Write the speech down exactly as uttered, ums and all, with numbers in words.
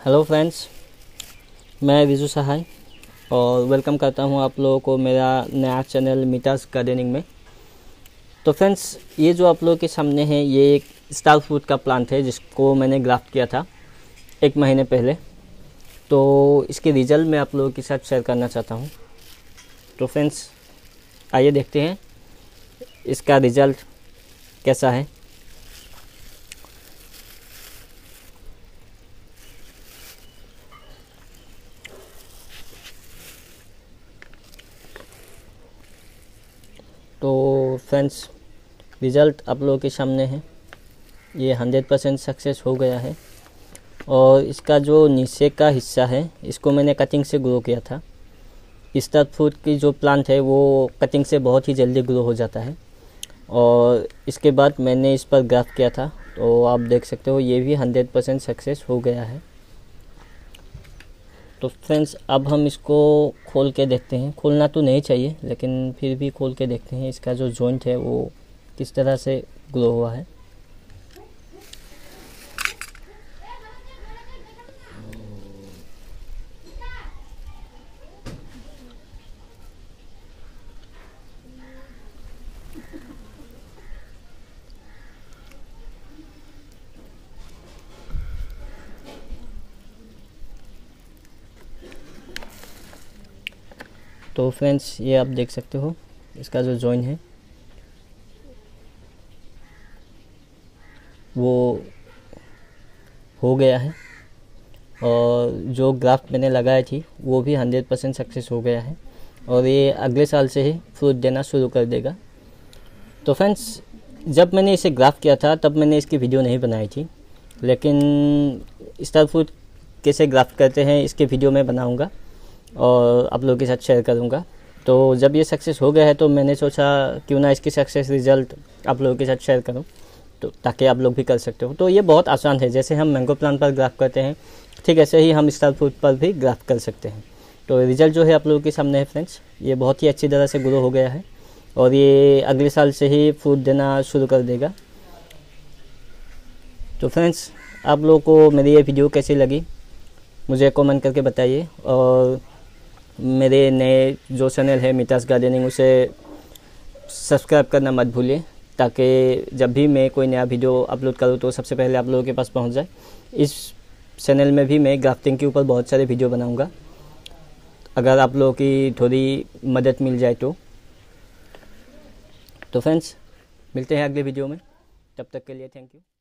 Hello friends, मैं विजू सहाय और welcome करता हूं आप लोगों को मेरा नया चैनल मीटास गार्डनिंग में। तो फ्रेंड्स, ये जो आप लोगों के सामने है ये एक स्टार फ्रूट का प्लांट है जिसको मैंने ग्राफ्ट किया था एक महीने पहले। तो इसके रिजल्ट मैं आप लोगों के साथ शेयर करना चाहता हूं। तो फ्रेंड्स, आइए देखते हैं इसका रिज़ल्ट कैसा है। तो फ्रेंड्स, रिज़ल्ट आप लोगों के सामने है। ये हंड्रेड परसेंट सक्सेस हो गया है और इसका जो नीचे का हिस्सा है इसको मैंने कटिंग से ग्रो किया था। स्टार फ्रूट की जो प्लांट है वो कटिंग से बहुत ही जल्दी ग्रो हो जाता है और इसके बाद मैंने इस पर ग्राफ्ट किया था। तो आप देख सकते हो ये भी हंड्रेड परसेंट सक्सेस हो गया है। तो फ्रेंड्स, अब हम इसको खोल के देखते हैं। खोलना तो नहीं चाहिए लेकिन फिर भी खोल के देखते हैं इसका जो जॉइंट है वो किस तरह से ग्रो हुआ है। तो फ्रेंड्स, ये आप देख सकते हो इसका जो जॉइन है वो हो गया है और जो ग्राफ्ट मैंने लगाई थी वो भी हंड्रेड परसेंट सक्सेस हो गया है और ये अगले साल से ही फ्रूट देना शुरू कर देगा। तो फ्रेंड्स, जब मैंने इसे ग्राफ्ट किया था तब मैंने इसकी वीडियो नहीं बनाई थी, लेकिन स्टार फ्रूट कैसे ग्राफ्ट करते हैं इसके वीडियो मैं बनाऊंगा और आप लोगों के साथ शेयर करूंगा। तो जब ये सक्सेस हो गया है तो मैंने सोचा क्यों ना इसकी सक्सेस रिज़ल्ट आप लोगों के साथ शेयर करूं, तो ताकि आप लोग भी कर सकते हो। तो ये बहुत आसान है, जैसे हम मैंगो प्लांट पर ग्राफ्ट करते हैं ठीक ऐसे ही हम स्टार फ्रूट पर भी ग्राफ्ट कर सकते हैं। तो रिज़ल्ट जो है आप लोगों के सामने है फ्रेंड्स। ये बहुत ही अच्छी तरह से ग्रो हो गया है और ये अगले साल से ही फ्रूट देना शुरू कर देगा। तो फ्रेंड्स, आप लोगों को मेरी ये वीडियो कैसी लगी मुझे कमेंट करके बताइए और मेरे नए जो चैनल है मीटास गार्डनिंग उसे सब्सक्राइब करना मत भूलिए, ताकि जब भी मैं कोई नया वीडियो अपलोड करूँ तो सबसे पहले आप लोगों के पास पहुंच जाए। इस चैनल में भी मैं ग्राफ्टिंग के ऊपर बहुत सारे वीडियो बनाऊंगा, अगर आप लोगों की थोड़ी मदद मिल जाए तो। तो फ्रेंड्स, मिलते हैं अगले वीडियो में, तब तक के लिए थैंक यू।